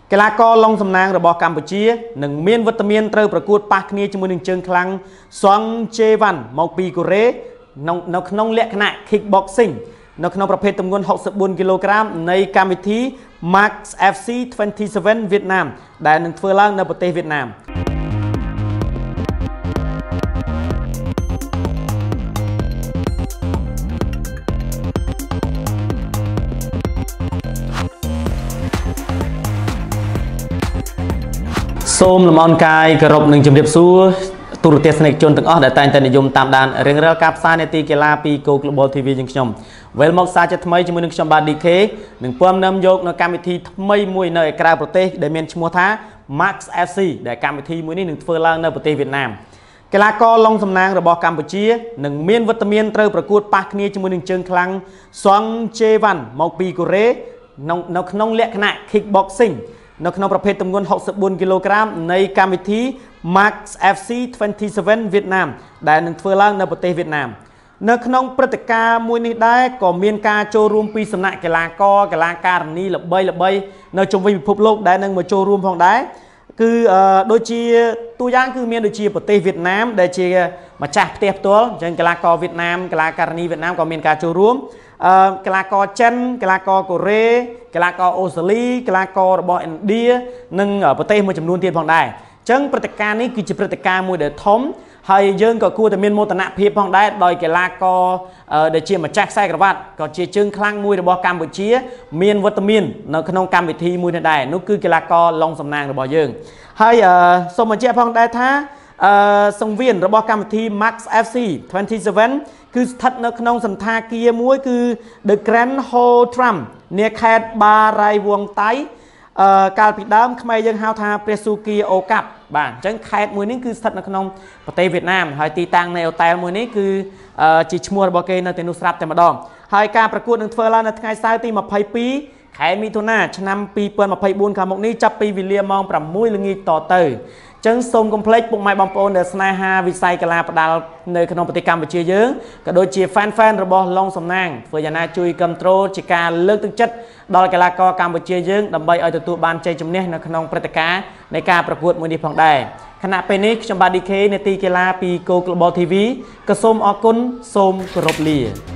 កីឡាករឡុងសំណាងរបស់កម្ពុជានឹងមានវត្តមានត្រូវប្រកួតប៉ះគ្នាជាមួយនឹងជើងខ្លាំងសង់ជេវ៉ាន់មកពីកូរ៉េនៅក្នុងលក្ខណៈ kickboxing នៅក្នុងប្រភេទទម្ងន់64គីឡូក្រាមនៃកម្មវិធី Max FC 27 វៀតណាមដែលនឹងធ្វើឡើងនៅប្រទេសវៀតណាមសូមលំអរកាយគោរពនឹងជម្រាបសួរទូរទស្សនិកជនទាំងអស់ដែលតែងតែនិយមតាមដានរៀងរាល់ការផ្សាយនាទីកីឡាពី Go Global TV យើងខ្ញុំវិលមកសារជាថ្មីជាមួយនឹងខ្ញុំបាទ DK នឹងពំនាំយកនៅកម្មវិធីថ្មីមួយនៅឯក្រៅប្រទេសដែលមានឈ្មោះថា Max FC ដែលកម្មវិធីមួយនេះនឹងធ្វើឡើងនៅប្រទេសវៀតណាមកីឡាករឡុងសំណាងរបស់កម្ពុជានឹងមានវត្តមានត្រូវប្រកួតប៉ះគ្នាជាមួយនឹងជើងខ្លាំងសង់ជេវ៉ាន់មកពីកូរ៉េនៅក្នុងលក្ខណៈ kickboxing នៅក្នុងប្រភេទទម្ងន់64គីឡូក្រាមនៃកម្មវិធី Max FC 27 វៀតណាមដែលនឹងធ្វើឡើងនៅប្រទេសវៀតណាមនៅក្នុងព្រឹត្តិការណ៍មួយនេះដែរក៏មានការចូលរួមពីសំណាក់កីឡាករកីឡាការិនីល្បីៗនៅជុំវិញពិភពលោកដែលនឹងមកចូលរួមផងដែរគឺដូចជាតួយ៉ាងគឺមានដូចជាប្រទេសវៀតណាមដែលជាម្ចាស់ផ្ទះផ្ទាល់អញ្ចឹងកីឡាករវៀតណាមកីឡាការិនីវៀតណាមក៏មានការចូលរួមកីឡាករចិនកីឡាករកូរ៉េកីឡាករអូស្ត្រាលីកីឡាកររបស់ឥណ្ឌានិងប្រទេសមួយចំនួនទៀតផងដែរអញ្ចឹងព្រឹត្តិការណ៍នេះគឺជាព្រឹត្តិការណ៍មួយដែលធំហើយយើងក៏គួរតែមានមោទនភាពផងដែរដោយកីឡាករដែលជាម្ចាស់ខ្សែក្រវ៉ាត់ក៏ជាជើងខ្លាំងមួយរបស់កម្ពុជាមានវត្តមាននៅក្នុងកម្មវិធីមួយនេះដែរនោះគឺកីឡាករឡុងសំណាងរបស់យើងហើយសូមបញ្ជាក់ផងដែរថាសង្វៀនរបស់កម្មវិធី Max FC 27គឺស្ថិតនៅក្នុងសន្តាគារមួយគឺ The Grand Hotram នាខេត្តបារាយវងតៃកាលពីដើមខ្មែរយើងហៅថាព្រះស៊ូគីអូកាប់បាទអញ្ចឹងខេត្តមួយនេះគឺស្ថិតនៅក្នុងប្រទេសវៀតណាមហើយទីតាំងនៃហូតែលមួយនេះគឺជាឈ្មោះរបស់គេនៅទីនោះស្រាប់តែម្ដងហើយការប្រកួតនឹងធ្វើឡើងនៅថ្ងៃសៅរ៍ទី22ខែមិថុនាឆ្នាំ2024ខាងមុខនេះចាប់ពីវេលាម៉ោង 6 ល្ងាចតទៅចឹងសូមកុំភ្លេចពុកម៉ែបងប្អូនដែលស្នេហាវិស័យកីឡាផ្ដាល់នៅក្នុងប្រទេសកម្ពុជាយើងក៏ដូចជា fan របស់ឡុងសំណាងធ្វើយ៉ាងណាជួយគ្រប់គ្រងជាការលើកទឹកចិត្តដល់កីឡាករកម្ពុជាយើងដើម្បីឲ្យទទួលបានជ័យជំនះនៅក្នុងព្រឹត្តិការណ៍នៃការប្រកួតមួយនេះផងដែរខណៈពេលនេះខ្ញុំបាទ DK នាទីកីឡាពី Go Global TV ក៏សូមអរគុណសូមគោរពលា